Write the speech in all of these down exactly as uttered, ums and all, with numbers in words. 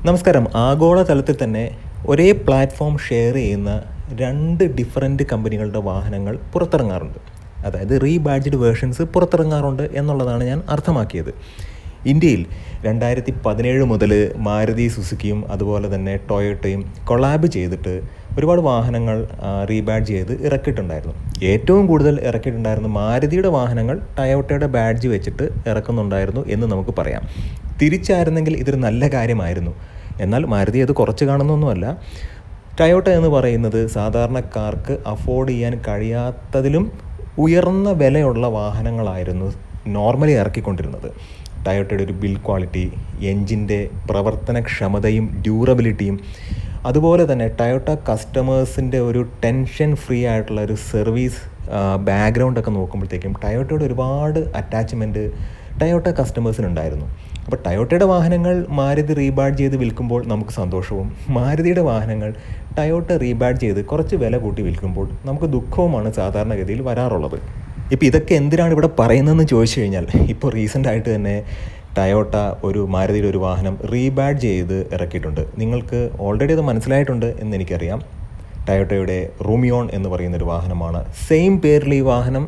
നമസ്കാരം. ആഗോളതലത്തിൽ തന്നെ ഒരേ പ്ലാറ്റ്ഫോം ഷെയർ ചെയ്യുന്ന രണ്ട് ഡിഫറൻറ്റ് കമ്പനികളുടെ വാഹനങ്ങൾ പുറത്തിറങ്ങാറുണ്ട്. അതായത് റീബാഡ്ജ്ഡ് വേർഷൻസ് പുറത്തിറങ്ങാറുണ്ട് എന്നുള്ളതാണ് ഞാൻ അർത്ഥമാക്കിയത്. ഇന്ത്യയിൽ രണ്ടായിരത്തി പതിനേഴ് മുതൽ മാരുതി സുസുക്കിയും അതുപോലെ തന്നെ ടൊയോട്ടയും കൊളാബ് ചെയ്തിട്ട് ഒരുപാട് വാഹനങ്ങൾ റീബാഡ്ജ് ചെയ്ത് ഇറക്കിയിട്ടുണ്ടായിരുന്നു. ഏറ്റവും കൂടുതൽ ഇറക്കിയിട്ടുണ്ടായിരുന്നു മാരുതിയുടെ വാഹനങ്ങൾ ടൊയോട്ടയുടെ ബാഡ്ജ് വെച്ചിട്ട് ഇറക്കുന്നുണ്ടായിരുന്നു എന്ന് നമുക്ക് പറയാം. തിരിച്ചായിരുന്നെങ്കിൽ ഇതൊരു നല്ല കാര്യമായിരുന്നു. എന്നാൽ മാരുതി അത് കുറച്ച് കാണുന്നൊന്നുമല്ല. ടൊയോട്ട എന്ന് പറയുന്നത് സാധാരണക്കാർക്ക് അഫോർഡ് ചെയ്യാൻ കഴിയാത്തതിലും ഉയർന്ന വിലയുള്ള വാഹനങ്ങളായിരുന്നു നോർമലി ഇറക്കിക്കൊണ്ടിരുന്നത്. ടൊയോട്ടയുടെ ഒരു ബിൽഡ് ക്വാളിറ്റി, എൻജിൻ്റെ പ്രവർത്തനക്ഷമതയും ഡ്യൂറബിലിറ്റിയും അതുപോലെ തന്നെ ടൊയോട്ട കസ്റ്റമേഴ്സിൻ്റെ ഒരു ടെൻഷൻ ഫ്രീ ആയിട്ടുള്ള ഒരു സർവീസ് ബാക്ക്ഗ്രൗണ്ടൊക്കെ നോക്കുമ്പോഴത്തേക്കും ടൊയോട്ടയുടെ ഒരുപാട് അറ്റാച്ച്മെൻറ്റ് ടൊയോട്ട കസ്റ്റമേഴ്സിനുണ്ടായിരുന്നു. അപ്പോൾ ടൊയോട്ടയുടെ വാഹനങ്ങൾ മാരുതി റീബാഡ്ജ് ചെയ്ത് വിൽക്കുമ്പോൾ നമുക്ക് സന്തോഷവും, മാരുതിയുടെ വാഹനങ്ങൾ ടൊയോട്ട റീബാഡ്ജ് ചെയ്ത് കുറച്ച് വില കൂട്ടി വിൽക്കുമ്പോൾ നമുക്ക് ദുഃഖവുമാണ് സാധാരണഗതിയിൽ വരാറുള്ളത്. ഇപ്പോൾ ഇതൊക്കെ എന്തിനാണ് ഇവിടെ പറയുന്നതെന്ന് ചോദിച്ചു കഴിഞ്ഞാൽ, ഇപ്പോൾ റീസെൻ്റായിട്ട് തന്നെ ടൊയോട്ട ഒരു മാരുതിയുടെ ഒരു വാഹനം റീബാഡ്ജ് ചെയ്ത് ഇറക്കിയിട്ടുണ്ട്. നിങ്ങൾക്ക് ഓൾറെഡി അത് മനസ്സിലായിട്ടുണ്ട് എന്ന് എനിക്കറിയാം. ടൊയോട്ടയുടെ റൂമിയോൺ എന്ന് പറയുന്നൊരു വാഹനമാണ്. സെയിം പേരിൽ ഈ വാഹനം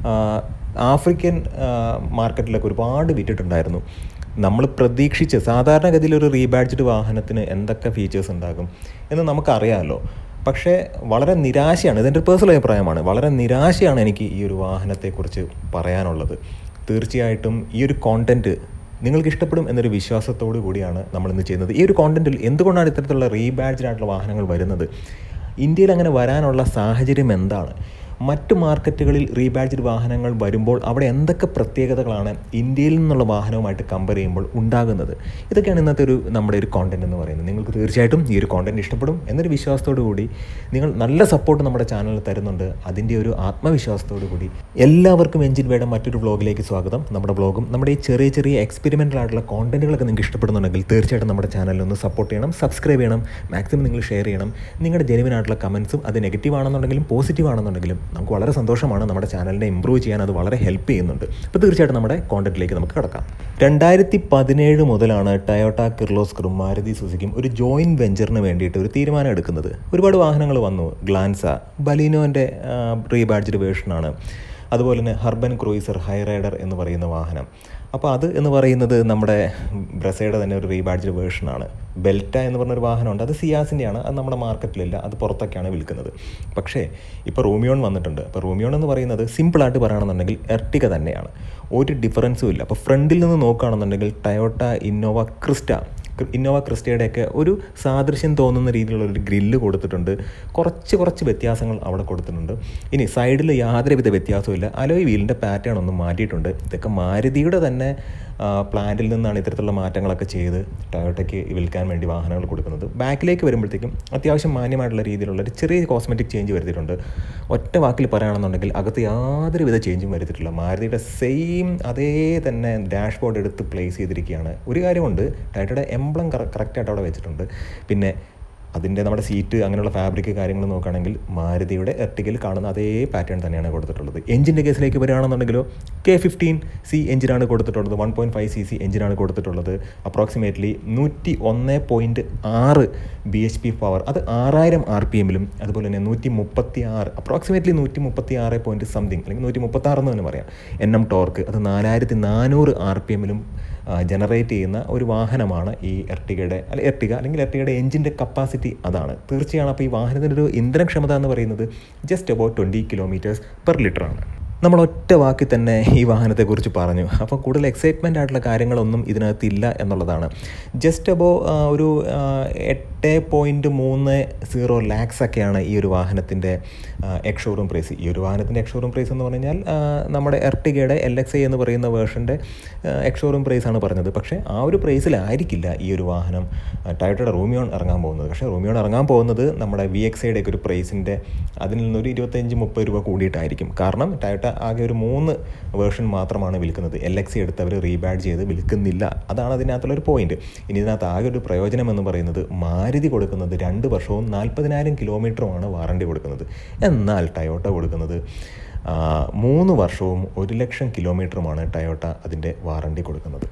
ആഫ്രിക്കൻ മാർക്കറ്റിലൊക്കെ ഒരുപാട് വിറ്റിട്ടുണ്ടായിരുന്നു. നമ്മൾ പ്രതീക്ഷിച്ച് സാധാരണഗതിയിൽ ഒരു റീബാഡ്ജ്ഡ് വാഹനത്തിന് എന്തൊക്കെ ഫീച്ചേഴ്സ് ഉണ്ടാകും എന്ന് നമുക്കറിയാമല്ലോ. പക്ഷേ വളരെ നിരാശയാണ്, ഇതെൻ്റെ പേഴ്സണൽ അഭിപ്രായമാണ്, വളരെ നിരാശയാണ് എനിക്ക് ഈ ഒരു വാഹനത്തെക്കുറിച്ച് പറയാനുള്ളത്. തീർച്ചയായിട്ടും ഈ ഒരു കോണ്ടൻറ്റ് നിങ്ങൾക്ക് ഇഷ്ടപ്പെടും എന്നൊരു വിശ്വാസത്തോടു കൂടിയാണ് നമ്മളിന്ന് ചെയ്യുന്നത്. ഈ ഒരു കോണ്ടൻറ്റിൽ എന്തുകൊണ്ടാണ് ഇത്തരത്തിലുള്ള റീബാഡ്ജ്ഡ് ആയിട്ടുള്ള വാഹനങ്ങൾ വരുന്നത്, ഇന്ത്യയിൽ അങ്ങനെ വരാനുള്ള സാഹചര്യം എന്താണ്, മറ്റ് മാർക്കറ്റുകളിൽ റീബാഡ്ജ്ഡ് വാഹനങ്ങൾ വരുമ്പോൾ അവിടെ എന്തൊക്കെ പ്രത്യേകതകളാണ് ഇന്ത്യയിൽ നിന്നുള്ള വാഹനവുമായിട്ട് കമ്പയർ ചെയ്യുമ്പോൾ ഉണ്ടാകുന്നത്, ഇതൊക്കെയാണ് ഇന്നത്തെ ഒരു നമ്മുടെ ഒരു കോണ്ടൻറ്റ് എന്ന് പറയുന്നത്. നിങ്ങൾക്ക് തീർച്ചയായിട്ടും ഈ ഒരു കോണ്ടൻറ്റ് ഇഷ്ടപ്പെടും എന്നൊരു വിശ്വാസത്തോടു കൂടി, നിങ്ങൾ നല്ല സപ്പോർട്ട് നമ്മുടെ ചാനലിൽ തരുന്നുണ്ട്, അതിൻ്റെ ഒരു ആത്മവിശ്വാസത്തോടു കൂടി എല്ലാവർക്കും എഞ്ചിൻ വേണം മറ്റൊരു വ്ളോഗിലേക്ക് സ്വാഗതം. നമ്മുടെ വ്ളോഗും നമ്മുടെ ഈ ചെറിയ ചെറിയ എക്സ്പെരിമെൻ്റൽ ആയിട്ടുള്ള കോണ്ടൻറ്റുകളൊക്കെ നിങ്ങൾക്ക് ഇഷ്ടപ്പെടുന്നുണ്ടെങ്കിൽ തീർച്ചയായിട്ടും നമ്മുടെ ചാനലിൽ ഒന്ന് സപ്പോർട്ട് ചെയ്യണം, സബ്സ്ക്രൈബ് ചെയ്യണം, മാക്സിമം നിങ്ങൾ ഷെയർ ചെയ്യണം. നിങ്ങളുടെ ജെനുവിൻ ആയിട്ടുള്ള കമൻസും അത് നെഗറ്റീവ് ആണെന്നുണ്ടെങ്കിലും പോസിറ്റീവ് ആണെന്നുണ്ടെങ്കിലും നമുക്ക് വളരെ സന്തോഷമാണ്. നമ്മുടെ ചാനലിനെ ഇമ്പ്രൂവ് ചെയ്യാൻ അത് വളരെ ഹെൽപ്പ് ചെയ്യുന്നുണ്ട്. അപ്പോൾ തീർച്ചയായിട്ടും നമ്മുടെ കോണ്ടന്റിലേക്ക് നമുക്ക് കിടക്കാം. രണ്ടായിരത്തി പതിനേഴ് മുതലാണ് ടൊയോട്ട കിർലോസ്കറും മാരുതി സുസുക്കിയും ഒരു ജോയിൻറ്റ് വെഞ്ചറിന് വേണ്ടിയിട്ട് ഒരു തീരുമാനം എടുക്കുന്നത്. ഒരുപാട് വാഹനങ്ങൾ വന്നു. ഗ്ലാൻസ, ബലീനോൻ്റെ റീബാഡ്ജ്ഡ് വേർഷനാണ്. അതുപോലെ തന്നെ ഹർബൻ ക്രൂയിസർ ഹൈ റൈഡർ എന്ന് പറയുന്ന വാഹനം. അപ്പോൾ അത് എന്ന് പറയുന്നത് നമ്മുടെ ബ്രസയുടെ തന്നെ ഒരു റീബാഡ്ജ്ഡ് വേർഷനാണ്. ബെൽറ്റ എന്ന് പറഞ്ഞൊരു വാഹനമുണ്ട്, അത് സിയാസിൻ്റെയാണ്, അത് നമ്മുടെ മാർക്കറ്റിലില്ല, അത് പുറത്തൊക്കെയാണ് വിൽക്കുന്നത്. പക്ഷേ ഇപ്പോൾ റൂമിയോൺ വന്നിട്ടുണ്ട്. അപ്പോൾ റൂമിയോൺ എന്ന് പറയുന്നത് സിമ്പിളായിട്ട് പറയുകയാണെന്നുണ്ടെങ്കിൽ എർട്ടിക തന്നെയാണ്, ഒരു ഡിഫറൻസും ഇല്ല. അപ്പോൾ ഫ്രണ്ടിൽ നിന്ന് നോക്കുകയാണെന്നുണ്ടെങ്കിൽ ടൊയോട്ട ഇന്നോവ ക്രിസ്റ്റ ഇന്നോവ ക്രിസ്റ്റയുടെയൊക്കെ ഒരു സാദൃശ്യം തോന്നുന്ന രീതിയിലുള്ള ഒരു ഗ്രില്ല് കൊടുത്തിട്ടുണ്ട്. കുറച്ച് കുറച്ച് വ്യത്യാസങ്ങൾ അവിടെ കൊടുത്തിട്ടുണ്ട്. ഇനി സൈഡിൽ യാതൊരുവിധ വ്യത്യാസവും. അലോയ് വീലിൻ്റെ പാറ്റേൺ ഒന്നും മാറ്റിയിട്ടുണ്ട്. ഇതൊക്കെ മാരുതിയുടെ തന്നെ പ്ലാന്റിൽ നിന്നാണ് ഇത്തരത്തിലുള്ള മാറ്റങ്ങളൊക്കെ ചെയ്ത് ടൊയോട്ടയ്ക്ക് വിൽക്കാൻ വേണ്ടി വാഹനങ്ങൾ കൊടുക്കുന്നത്. ബാക്കിലേക്ക് വരുമ്പോഴത്തേക്കും അത്യാവശ്യം മാന്യമായിട്ടുള്ള രീതിയിലുള്ള ഒരു ചെറിയ കോസ്മെറ്റിക് ചേഞ്ച് വരുത്തിയിട്ടുണ്ട്. ഒറ്റ വാക്കിൽ പറയുകയാണെന്നുണ്ടെങ്കിൽ അകത്ത് യാതൊരുവിധ ചേഞ്ചും വരുത്തിയിട്ടില്ല. മാരുതിയുടെ സെയിം അതേ തന്നെ ഡാഷ്ബോർഡ് എടുത്ത് പ്ലേസ് ചെയ്തിരിക്കുകയാണ്. ഒരു കാര്യമുണ്ട്, ടൊയോട്ടയുടെ എംബ്ലം കറക്റ്റായിട്ട് അവിടെ വെച്ചിട്ടുണ്ട്. പിന്നെ അതിൻ്റെ നമ്മുടെ സീറ്റ് അങ്ങനെയുള്ള ഫാബ്രിക് കാര്യങ്ങൾ നോക്കുകയാണെങ്കിൽ മാരുതിയുടെ എർട്ടിഗയിൽ കാണുന്ന അതേ പാറ്റേൺ തന്നെയാണ് കൊടുത്തിട്ടുള്ളത്. എഞ്ചിൻ്റെ കേസിലേക്ക് വരികയാണെന്നുണ്ടെങ്കിലോ കെ ഫിഫ്റ്റീൻ സി എഞ്ചിനാണ് കൊടുത്തിട്ടുള്ളത്. One point five C C എഞ്ചിനാണ് കൊടുത്തിട്ടുള്ളത്. അപ്രോക്സിമേറ്റ്ലി നൂറ്റി ഒന്ന് പോയിൻറ്റ് ആറ് ബി എച്ച് പി പവർ, അത് ആറായിരം ആർ പി എമ്മിലും അതുപോലെ തന്നെ നൂറ്റി മുപ്പത്തി ആറ് അപ്രോക്സിമേറ്റ്ലി നൂറ്റി മുപ്പത്തി ആറ് പോയിൻറ്റ് സംതിങ് അല്ലെങ്കിൽ നൂറ്റി മുപ്പത്തി ആറ് എന്ന് തന്നെ പറയാം എൻ എം ടോർക്ക്, അത് നാലായിരത്തി നാനൂറ് ആർ പി എമ്മിലും ജനറേറ്റ് ചെയ്യുന്ന ഒരു വാഹനമാണ് ഈ എർട്ടിഗയുടെ അല്ല എർട്ടിഗ അല്ലെങ്കിൽ എർട്ടിഗയുടെ എഞ്ചിൻ്റെ കപ്പാസിറ്റി അതാണ്. തീർച്ചയാണ്. അപ്പോൾ ഈ വാഹനത്തിൻ്റെ ഒരു ഇന്ധനക്ഷമത എന്ന് പറയുന്നത് just about twenty kilometres per ലിറ്ററാണ്. നമ്മൾ ഒറ്റ വാക്കിൽ തന്നെ ഈ വാഹനത്തെക്കുറിച്ച് പറഞ്ഞു. അപ്പോൾ കൂടുതൽ എക്സൈറ്റ്മെൻ്റ് ആയിട്ടുള്ള കാര്യങ്ങളൊന്നും ഇതിനകത്തില്ല എന്നുള്ളതാണ്. ജസ്റ്റ് അബോ ഒരു എട്ട് പോയിൻറ്റ് മൂന്ന് സീറോ ലാക്സ് ഒക്കെയാണ് ഈ ഒരു വാഹനത്തിൻ്റെ എക്സ് ഷോറൂം പ്രൈസ്. ഈ ഒരു വാഹനത്തിൻ്റെ എക്സ് ഷോറൂം പ്രൈസ് എന്ന് പറഞ്ഞാൽ നമ്മുടെ എർട്ടിഗയുടെ എൽ എക്സ് ഐ എന്ന് പറയുന്ന വേർഷൻ്റെ എക്സ് ഷോറൂം പ്രൈസാണ് പറഞ്ഞത്. പക്ഷേ ആ ഒരു പ്രൈസിലായിരിക്കില്ല ഈ ഒരു വാഹനം ടൊയോട്ടയുടെ റൂമിയോൺ ഇറങ്ങാൻ പോകുന്നത്. പക്ഷേ റൂമിയോൺ ഇറങ്ങാൻ പോകുന്നത് നമ്മുടെ വി എക്സ് ഐയുടെ ഒക്കെ ഒരു പ്രൈസിൻ്റെ അതിൽ നിന്നൊരു ഇരുപത്തഞ്ച് മുപ്പത് രൂപ കൂടിയിട്ടായിരിക്കും. കാരണം ടൊയോട്ട ആകെ ഒരു മൂന്ന് വേർഷൻ മാത്രമാണ് വിൽക്കുന്നത്. എൽ എക്സ് എടുത്ത് അവർ റീബാഡ്ജ് ചെയ്ത് വിൽക്കുന്നില്ല. അതാണ് അതിനകത്തുള്ളൊരു പോയിന്റ്. ഇനി ഇതിനകത്ത് ആകെ ഒരു പ്രയോജനം എന്ന് പറയുന്നത് മാരുതി കൊടുക്കുന്നത് രണ്ട് വർഷവും നാൽപ്പതിനായിരം കിലോമീറ്ററുമാണ് വാറണ്ടി കൊടുക്കുന്നത്. എന്നാൽ ടൊയോട്ട കൊടുക്കുന്നത് മൂന്ന് വർഷവും ഒരു ലക്ഷം കിലോമീറ്ററുമാണ് ടൊയോട്ട അതിൻ്റെ വാറണ്ടി കൊടുക്കുന്നത്.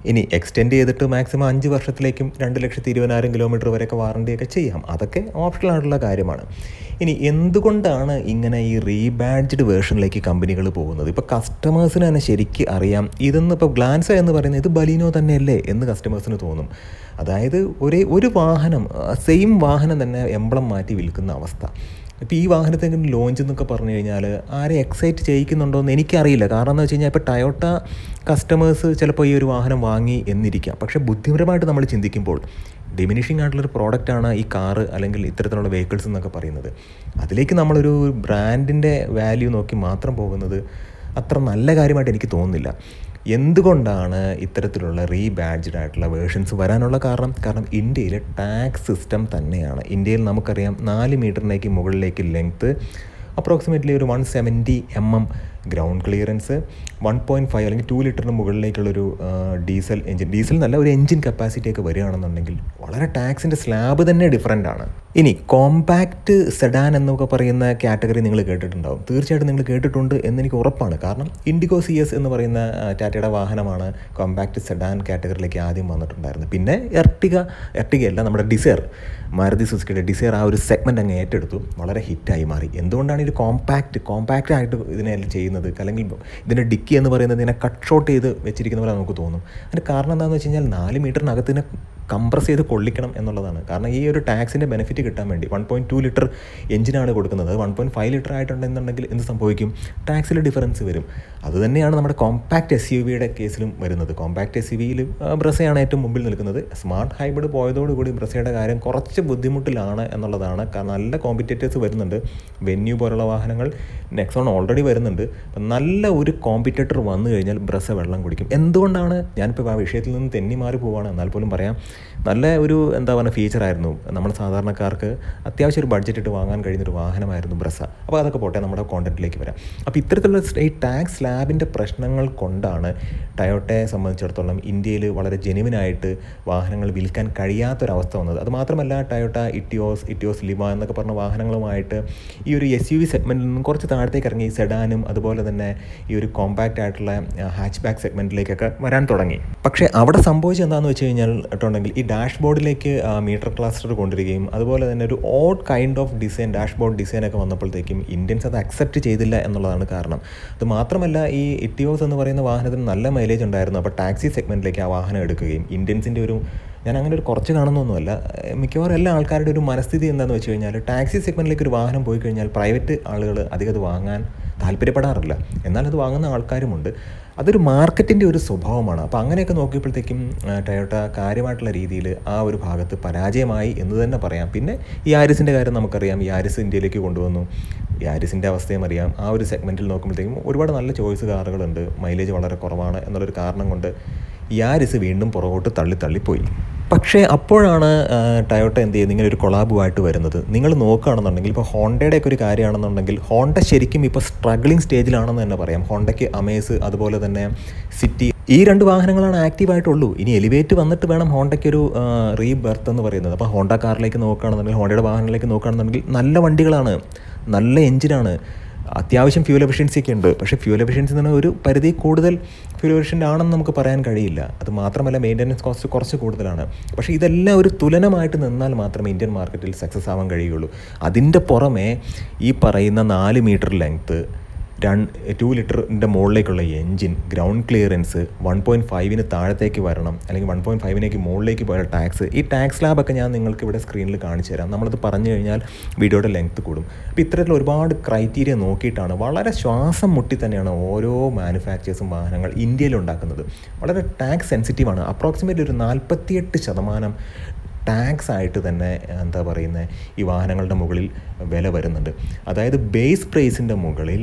ഇനി എക്സ്റ്റെൻഡ് ചെയ്തിട്ട് മാക്സിമം അഞ്ച് വർഷത്തിലേക്കും രണ്ട് ലക്ഷത്തി ഇരുപതിനായിരം കിലോമീറ്റർ വരെയൊക്കെ വാറണ്ടിയൊക്കെ ചെയ്യാം. അതൊക്കെ ഓപ്ഷണൽ ആയിട്ടുള്ള കാര്യമാണ്. ഇനി എന്തുകൊണ്ടാണ് ഇങ്ങനെ ഈ റീബാഡ്ജ്ഡ് വേർഷനിലേക്ക് കമ്പനികൾ പോകുന്നത്? ഇപ്പോൾ കസ്റ്റമേഴ്സിന് തന്നെ ശരിക്കും അറിയാം, ഇതെന്ന് ഇപ്പോൾ ഗ്ലാൻസ എന്ന് പറയുന്നത് ഇത് ബലീനോ തന്നെയല്ലേ എന്ന് കസ്റ്റമേഴ്സിന് തോന്നും. അതായത് ഒരേ ഒരു വാഹനം, സെയിം വാഹനം തന്നെ എംബ്ലം മാറ്റി വിൽക്കുന്ന അവസ്ഥ. ഇപ്പോൾ ഈ വാഹനത്തിന് ലോഞ്ച് എന്നൊക്കെ പറഞ്ഞു കഴിഞ്ഞാൽ ആരെ എക്സൈറ്റ് ചെയ്യിക്കുന്നുണ്ടോ എന്ന് എനിക്കറിയില്ല. കാരണം എന്ന് വെച്ച് കഴിഞ്ഞാൽ ഇപ്പോൾ ടയോട്ട കസ്റ്റമേഴ്സ് ചിലപ്പോൾ ഈ ഒരു വാഹനം വാങ്ങി എന്നിരിക്കാം. പക്ഷേ ബുദ്ധിപരമായിട്ട് നമ്മൾ ചിന്തിക്കുമ്പോൾ ഡിമിനിഷിംഗ് ആയിട്ടുള്ളൊരു പ്രോഡക്റ്റാണ് ഈ കാറ് അല്ലെങ്കിൽ ഇത്തരത്തിലുള്ള വെഹിക്കിൾസ് എന്നൊക്കെ പറയുന്നത്. അതിലേക്ക് നമ്മളൊരു ബ്രാൻഡിൻ്റെ വാല്യൂ നോക്കി മാത്രം പോകുന്നത് അത്ര നല്ല കാര്യമായിട്ട് എനിക്ക് തോന്നുന്നില്ല. എന്തുകൊണ്ടാണ് ഇത്തരത്തിലുള്ള റീബാഡ്ജ്ഡ് ആയിട്ടുള്ള വേർഷൻസ് വരാനുള്ള കാരണം? കാരണം ഇന്ത്യയിലെ ടാക്സ് സിസ്റ്റം തന്നെയാണ്. ഇന്ത്യയിൽ നമുക്കറിയാം നാല് മീറ്ററിലേക്ക് മുകളിലേക്ക് ലെങ്ത്ത്, അപ്രോക്സിമേറ്റ്ലി ഒരു one seventy M M ground clearance, one point five അല്ലെങ്കിൽ ടു ലിറ്ററിന് മുകളിലേക്കുള്ളൊരു ഡീസൽ എഞ്ചിൻ, ഡീസൽ എന്നല്ല ഒരു എഞ്ചിൻ കപ്പാസിറ്റി ഒക്കെ വരികയാണെന്നുണ്ടെങ്കിൽ വളരെ ടാക്സിൻ്റെ സ്ലാബ് തന്നെ ഡിഫറൻ്റ് ആണ്. ഇനി കോമ്പാക്റ്റ് സെഡാൻ എന്നൊക്കെ പറയുന്ന കാറ്റഗറി നിങ്ങൾ കേട്ടിട്ടുണ്ടാവും. തീർച്ചയായിട്ടും നിങ്ങൾ കേട്ടിട്ടുണ്ട് എന്നെനിക്ക് ഉറപ്പാണ്. കാരണം ഇൻഡിഗോ സി എസ് എന്ന് പറയുന്ന ടാറ്റയുടെ വാഹനമാണ് കോമ്പാക്റ്റ് സെഡാൻ കാറ്റഗറിയിലേക്ക് ആദ്യം വന്നിട്ടുണ്ടായിരുന്നത്. പിന്നെ എർട്ടിക, എർട്ടിഗയല്ല നമ്മുടെ ഡിസയർ, മാരുതി സുസുക്കിയുടെ ഡിസയർ ആ ഒരു സെഗ്മെൻറ്റ് അങ്ങ് ഏറ്റെടുത്തു, വളരെ ഹിറ്റായി മാറി. എന്തുകൊണ്ടാണ് ഇത് കോമ്പാക്റ്റ് കോമ്പാക്റ്റ് ആയിട്ട് ഇതിനെല്ലാം ചെയ്യുന്നത്? അല്ലെങ്കിൽ ഇതിൻ്റെ ഡിക്കി എന്ന് പറയുന്നത് ഇതിനെ കട്ട് ഷോട്ട് ചെയ്ത് വെച്ചിരിക്കുന്ന പോലെ നമുക്ക് തോന്നും. അതിൻ്റെ കാരണം എന്താണെന്ന് വെച്ച് കഴിഞ്ഞാൽ നാല് മീറ്ററിനകത്ത് ഇതിനെ കംപ്രസ് ചെയ്ത് കൊള്ളിക്കണം എന്നുള്ളതാണ്. കാരണം ഈ ഒരു ടാക്സിൻ്റെ ബെനിഫിറ്റ് കിട്ടാൻ വേണ്ടി വൺ പോയിൻറ്റ് ടു ലിറ്റർ എഞ്ചിനാണ് കൊടുക്കുന്നത്. വൺ പോയിൻറ്റ് ഫൈവ് ലിറ്റർ ആയിട്ടുണ്ടെന്നുണ്ടെങ്കിൽ എന്ത് സംഭവിക്കും? ടാക്സിൽ ഡിഫറൻസ് വരും. അതുതന്നെയാണ് നമ്മുടെ കോമ്പാക്റ്റ് എസ് യു വിയുടെ കേസിലും വരുന്നത്. കോമ്പാക്റ്റ് എസ് യു വിയിൽ ബ്രസയാണ് ഏറ്റവും മുമ്പിൽ നിൽക്കുന്നത്. സ്മാർട്ട് ഹൈബ്രിഡ് പോയതോടുകൂടി ബ്രസയുടെ കാര്യം കുറച്ച് ബുദ്ധിമുട്ടിലാണ് എന്നുള്ളതാണ്. കാരണം നല്ല കോമ്പറ്റേറ്റേഴ്സ് വരുന്നുണ്ട്. വെന്യൂ പോലുള്ള വാഹനങ്ങൾ, നെക്സോൺ ഓൾറെഡി വരുന്നുണ്ട്. അപ്പം നല്ല ഒരു കോമ്പറ്റേറ്റർ വന്നു കഴിഞ്ഞാൽ ബ്രസ വെള്ളം കുടിക്കും. എന്തുകൊണ്ടാണ്? ഞാനിപ്പോൾ ആ വിഷയത്തിൽ നിന്ന് തെന്നി മാറി പോവുകയാണ്, എന്നാൽ പോലും പറയാം, നല്ല ഒരു എന്താ പറയുക ഫീച്ചറായിരുന്നു. നമ്മൾ സാധാരണക്കാർക്ക് അത്യാവശ്യം ഒരു ബഡ്ജറ്റ് ഇട്ട് വാങ്ങാൻ കഴിയുന്നൊരു വാഹനമായിരുന്നു ബ്രസ. അപ്പോൾ അതൊക്കെ പോട്ടെ, നമ്മുടെ കോണ്ടന്റിലേക്ക് വരാം. അപ്പോൾ ഇത്തരത്തിലുള്ള ഈ ടാക്സ് സ്ലാബിൻ്റെ പ്രശ്നങ്ങൾ കൊണ്ടാണ് ടയോട്ടയെ സംബന്ധിച്ചിടത്തോളം ഇന്ത്യയിൽ വളരെ ജെനുവിനായിട്ട് വാഹനങ്ങൾ വിൽക്കാൻ കഴിയാത്തൊരവസ്ഥ വന്നത്. അതുമാത്രമല്ല ടയോട്ട ഇറ്റിയോസ്, ഇറ്റിയോസ് ലിവ എന്നൊക്കെ പറഞ്ഞ വാഹനങ്ങളുമായിട്ട് ഈ ഒരു എസ് യു വി സെഗ്മെൻറ്റിൽ നിന്നും കുറച്ച് താഴത്തേക്ക് ഇറങ്ങി സെഡാനും അതുപോലെ തന്നെ ഈ ഒരു കോമ്പാക്റ്റ് ആയിട്ടുള്ള ഹാച്ച് ബാക്ക് സെഗ്മെൻറ്റിലേക്കൊക്കെ വരാൻ തുടങ്ങി. പക്ഷേ അവിടെ സംഭവിച്ചത് എന്താണെന്ന് വെച്ച് കഴിഞ്ഞാൽ ട്ടുണ്ടെങ്കിൽ ഈ ഡാഷ് ബോർഡിലേക്ക് മീറ്റർ ക്ലസ്റ്റർ കൊണ്ടുവരികയും അതുപോലെ തന്നെ ഒരു odd kind of design, dashboard ഡിസൈനൊക്കെ വന്നപ്പോഴത്തേക്കും ഇന്ത്യൻസ് അത് അക്സെപ്റ്റ് ചെയ്തില്ല എന്നുള്ളതാണ് കാരണം. അത് മാത്രമല്ല ഈ ഇറ്റിയോസ് എന്ന് പറയുന്ന വാഹനത്തിന് നല്ല മൈലേജ് ഉണ്ടായിരുന്നു. അപ്പോൾ ടാക്സി സെഗ്മെൻറ്റിലേക്ക് ആ വാഹനം എടുക്കുകയും ഇന്ത്യൻസിൻ്റെ ഒരു, ഞാൻ അങ്ങനെ ഒരു കുറച്ച് കാണുന്നൊന്നുമല്ല, മിക്കവാറും എല്ലാ ആൾക്കാരുടെ ഒരു മനസ്ഥിതി എന്താണെന്ന് വെച്ച് കഴിഞ്ഞാൽ ടാക്സി സെഗ്മെൻറ്റിലേക്ക് ഒരു വാഹനം പോയി കഴിഞ്ഞാൽ പ്രൈവറ്റ് ആളുകൾ അധികം അത് വാങ്ങാൻ താല്പര്യപ്പെടാറില്ല. എന്നാൽ അത് വാങ്ങുന്ന ആൾക്കാരുമുണ്ട്. അതൊരു മാർക്കറ്റിൻ്റെ ഒരു സ്വഭാവമാണ്. അപ്പോൾ അങ്ങനെയൊക്കെ നോക്കിയപ്പോഴത്തേക്കും ടയോട്ട കാര്യമായിട്ടുള്ള രീതിയിൽ ആ ഒരു ഭാഗത്ത് പരാജയമായി എന്ന് തന്നെ പറയാം. പിന്നെ ഈ യാരിസിൻ്റെ കാര്യം നമുക്കറിയാം. യാരിസ് ഇന്ത്യയിലേക്ക് കൊണ്ടുവന്നു. യാരിസിൻ്റെ അവസ്ഥയും അറിയാം. ആ ഒരു സെഗ്മെൻറ്റിൽ നോക്കുമ്പോഴത്തേക്കും ഒരുപാട് നല്ല ചോയ്സ് കാറുകളുണ്ട്, മൈലേജ് വളരെ കുറവാണ് എന്നുള്ളൊരു കാരണം കൊണ്ട് യാരിസ് വീണ്ടും പുറകോട്ട് തള്ളി തള്ളിപ്പോയി. പക്ഷേ അപ്പോഴാണ് ടയോട്ട എന്ത് ചെയ്യുന്നത്, ഇങ്ങനെ ഒരു കൊളാബുമായിട്ട് വരുന്നത്. നിങ്ങൾ നോക്കുകയാണെന്നുണ്ടെങ്കിൽ ഇപ്പോൾ ഹോണ്ടയുടെയൊക്കെ ഒരു കാര്യമാണെന്നുണ്ടെങ്കിൽ ഹോണ്ട ശരിക്കും ഇപ്പോൾ സ്ട്രഗ്ലിംഗ് സ്റ്റേജിലാണെന്ന് തന്നെ പറയാം. ഹോണ്ടയ്ക്ക് അമേസ് അതുപോലെ തന്നെ സിറ്റി ഈ രണ്ട് വാഹനങ്ങളാണ് ആക്റ്റീവായിട്ടുള്ളൂ. ഇനി എലിവേറ്റ് വന്നിട്ട് വേണം ഹോണ്ടയ്ക്ക് ഒരു റീബർത്ത് എന്ന് പറയുന്നത്. അപ്പോൾ ഹോണ്ട കാറിലേക്ക് നോക്കുകയാണെന്നുണ്ടെങ്കിൽ, ഹോണ്ടയുടെ വാഹനങ്ങളിലേക്ക് നോക്കുകയാണെന്നുണ്ടെങ്കിൽ നല്ല വണ്ടികളാണ്, നല്ല എഞ്ചിനാണ്, അത്യാവശ്യം ഫ്യൂൽ എഫിഷ്യൻസി ഒക്കെ ഉണ്ട്. പക്ഷേ ഫ്യൂൽ എഫിഷ്യൻസി എന്ന് പറഞ്ഞാൽ ഒരു പരിധി കൂടുതൽ ഫ്യൂൽ എഫിഷ്യൻ്റ് ആണെന്ന് നമുക്ക് പറയാൻ കഴിയില്ല. അത് മാത്രമല്ല മെയിൻ്റനൻസ് കോസ്റ്റ് കുറച്ച് കൂടുതലാണ്. പക്ഷേ ഇതെല്ലാം ഒരു തുലനമായിട്ട് നിന്നാൽ മാത്രമേ ഇന്ത്യൻ മാർക്കറ്റിൽ സക്സസ് ആവാൻ കഴിയുള്ളൂ. അതിൻ്റെ പുറമെ ഈ പറയുന്ന നാല് മീറ്റർ ലെങ്ത്ത്, രണ്ട് ടു ലിറ്ററിൻ്റെ മുകളിലേക്കുള്ള engine, ground clearance, one point ഫൈവിന് താഴത്തേക്ക് വരണം അല്ലെങ്കിൽ വൺ പോയിൻറ്റ് ഫൈവിനേക്ക് മുകളിലേക്ക് പോയ ടാക്സ്, ഈ ടാക്സ് ലാബൊക്കെ ഞാൻ നിങ്ങൾക്ക് ഇവിടെ സ്ക്രീനിൽ കാണിച്ചു തരാം. നമ്മളത് പറഞ്ഞു കഴിഞ്ഞാൽ വീഡിയോയുടെ ലെങ്ത്ത് കൂടും. അപ്പോൾ ഇത്തരത്തിൽ ഒരുപാട് ക്രൈറ്റീരിയ നോക്കിയിട്ടാണ്, വളരെ ശ്വാസം മുട്ടി തന്നെയാണ് ഓരോ മാനുഫാക്ചേഴ്സും വാഹനങ്ങൾ ഇന്ത്യയിൽ ഉണ്ടാക്കുന്നത്. വളരെ ടാക്സ് സെൻസിറ്റീവാണ്. അപ്രോക്സിമേറ്റ്ലി ഒരു നാൽപ്പത്തിയെട്ട് ശതമാനം ടാക്സ് ആയിട്ട് തന്നെ എന്താ പറയുന്നത് ഈ വാഹനങ്ങളുടെ മുകളിൽ വില വരുന്നുണ്ട്. അതായത് ബേസ് പ്രൈസിൻ്റെ മുകളിൽ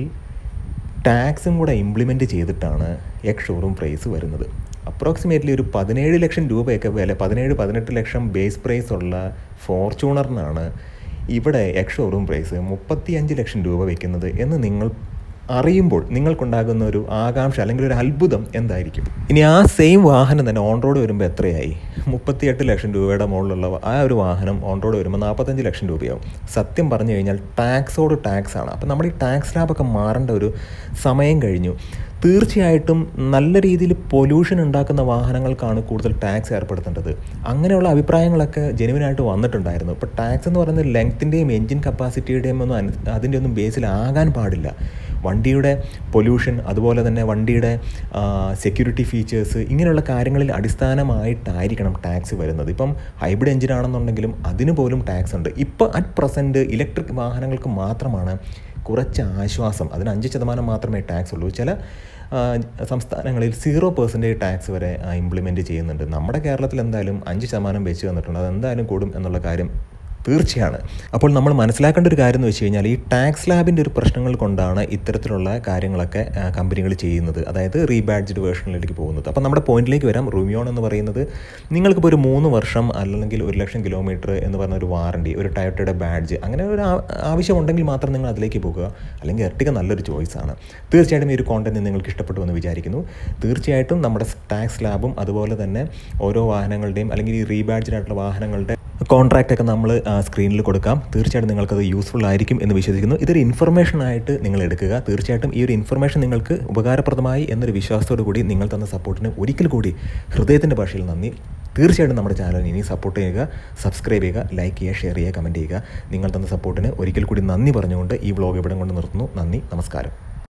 ടാക്സും കൂടെ ഇംപ്ലിമെൻറ്റ് ചെയ്തിട്ടാണ് എക്സ് ഷോറൂം പ്രൈസ് വരുന്നത്. അപ്രോക്സിമേറ്റ്ലി ഒരു പതിനേഴ് ലക്ഷം രൂപയൊക്കെ വില, പതിനേഴ് പതിനെട്ട് ലക്ഷം ബേസ് പ്രൈസ് ഉള്ള ഫോർച്യൂണറിനാണ് ഇവിടെ എക്സ് ഷോറൂം പ്രൈസ് മുപ്പത്തി അഞ്ച് ലക്ഷം രൂപ വയ്ക്കുന്നത് എന്ന് നിങ്ങൾ അറിയുമ്പോൾ നിങ്ങൾക്കുണ്ടാകുന്ന ഒരു ആകാംക്ഷ അല്ലെങ്കിൽ ഒരു അത്ഭുതം എന്തായിരിക്കും? ഇനി ആ സെയിം വാഹനം തന്നെ ഓൺ റോഡ് വരുമ്പോൾ എത്രയായി? മുപ്പത്തിയെട്ട് ലക്ഷം രൂപയുടെ മുകളിലുള്ള ആ ഒരു വാഹനം ഓൺ റോഡ് വരുമ്പോൾ നാൽപ്പത്തഞ്ച് ലക്ഷം രൂപയാവും. സത്യം പറഞ്ഞു കഴിഞ്ഞാൽ ടാക്സോട് ടാക്സ് ആണ്. അപ്പോൾ നമ്മുടെ ഈ ടാക്സ് ലാബൊക്കെ മാറേണ്ട ഒരു സമയം കഴിഞ്ഞു. തീർച്ചയായിട്ടും നല്ല രീതിയിൽ പൊല്യൂഷൻ ഉണ്ടാക്കുന്ന വാഹനങ്ങൾക്കാണ് കൂടുതൽ ടാക്സ് ഏർപ്പെടുത്തേണ്ടത്. അങ്ങനെയുള്ള അഭിപ്രായങ്ങളൊക്കെ ജെനുവിനായിട്ട് വന്നിട്ടുണ്ടായിരുന്നു. ഇപ്പോൾ ടാക്സ് എന്ന് പറയുന്നത് ലെങ്ത്തിൻ്റെയും എൻജിൻ കപ്പാസിറ്റിയുടെയും ഒന്നും അതിൻ്റെ ഒന്നും ബേസിലാകാൻ പാടില്ല. വണ്ടിയുടെ പൊല്യൂഷൻ, അതുപോലെ തന്നെ വണ്ടിയുടെ സെക്യൂരിറ്റി ഫീച്ചേഴ്സ്, ഇങ്ങനെയുള്ള കാര്യങ്ങളിൽ അടിസ്ഥാനമായിട്ടായിരിക്കണം ടാക്സ് വരുന്നത്. ഇപ്പം ഹൈബ്രിഡ് എഞ്ചിനാണെന്നുണ്ടെങ്കിലും അതിന് പോലും ടാക്സ് ഉണ്ട്. ഇപ്പോൾ അറ്റ് പ്രസൻറ്റ് ഇലക്ട്രിക് വാഹനങ്ങൾക്ക് മാത്രമാണ് കുറച്ച് ആശ്വാസം. അതിന് അഞ്ച് ശതമാനം മാത്രമേ ടാക്സ് ഉള്ളൂ. ചില സംസ്ഥാനങ്ങളിൽ സീറോ പെർസെൻറ്റേജ് ടാക്സ് വരെ ഇംപ്ലിമെൻറ്റ് ചെയ്യുന്നുണ്ട്. നമ്മുടെ കേരളത്തിൽ എന്തായാലും അഞ്ച് ശതമാനം വെച്ച് തന്നിട്ടുണ്ട്. അതെന്തായാലും കൂടും എന്നുള്ള കാര്യം തീർച്ചയാണ്. അപ്പോൾ നമ്മൾ മനസ്സിലാക്കേണ്ട ഒരു കാര്യം എന്ന് വെച്ച് കഴിഞ്ഞാൽ ഈ ടാക്സ് ലാബിൻ്റെ ഒരു പ്രശ്നങ്ങൾ കൊണ്ടാണ് ഇത്തരത്തിലുള്ള കാര്യങ്ങളൊക്കെ കമ്പനികൾ ചെയ്യുന്നത്, അതായത് റീബാഡ്ജ്ഡ് വേർഷനിലേക്ക് പോകുന്നത്. അപ്പോൾ നമ്മുടെ പോയിന്റിലേക്ക് വരാം. റൂമിയോൺ എന്ന് പറയുന്നത് നിങ്ങൾക്കിപ്പോൾ ഒരു മൂന്ന് വർഷം അല്ലെങ്കിൽ ഒരു ലക്ഷം കിലോമീറ്റർ എന്ന് പറഞ്ഞ ഒരു വാറണ്ടി, ഒരു ടയോട്ടയുടെ ബാഡ്ജ്, അങ്ങനെ ഒരു ആവശ്യമുണ്ടെങ്കിൽ മാത്രം നിങ്ങൾ അതിലേക്ക് പോകുക. അല്ലെങ്കിൽ എർട്ടിക നല്ലൊരു ചോയ്സാണ്. തീർച്ചയായിട്ടും ഈ ഒരു കോണ്ടന്റ് നിങ്ങൾക്ക് ഇഷ്ടപ്പെട്ടു എന്ന് വിചാരിക്കുന്നു. തീർച്ചയായിട്ടും നമ്മുടെ ടാക്സ് ലാബും അതുപോലെ തന്നെ ഓരോ വാഹനങ്ങളുടെയും അല്ലെങ്കിൽ ഈ റീബാഡ്ജ്ഡ് ആയിട്ടുള്ള വാഹനങ്ങളുടെ കോൺട്രാക്റ്റ് ഒക്കെ നമ്മൾ സ്ക്രീനിൽ കൊടുക്കാം. തീർച്ചയായിട്ടും നിങ്ങൾക്കത് യൂസ്ഫുൾ ആയിരിക്കും എന്ന് വിശ്വസിക്കുന്നു. ഇതൊരു ഇൻഫർമേഷനായിട്ട് നിങ്ങൾ എടുക്കുക. തീർച്ചയായിട്ടും ഈ ഒരു ഇൻഫർമേഷൻ നിങ്ങൾക്ക് ഉപകാരപ്രദമായി എന്നൊരു വിശ്വാസത്തോടു കൂടി നിങ്ങൾ തന്ന സപ്പോർട്ടിന് ഒരിക്കൽ കൂടി ഹൃദയത്തിൻ്റെ ഭാഷയിൽ നന്ദി. തീർച്ചയായിട്ടും നമ്മുടെ ചാനൽ ഇനി സപ്പോർട്ട് ചെയ്യുക, സബ്സ്ക്രൈബ് ചെയ്യുക, ലൈക്ക് ചെയ്യുക, ഷെയർ ചെയ്യുക, കമൻറ്റ് ചെയ്യുക. നിങ്ങൾ തന്ന സപ്പോർട്ടിന് ഒരിക്കൽ കൂടി നന്ദി പറഞ്ഞുകൊണ്ട് ഈ വ്ളോഗ് ഇവിടെ കൊണ്ട് നിർത്തുന്നു. നന്ദി, നമസ്കാരം.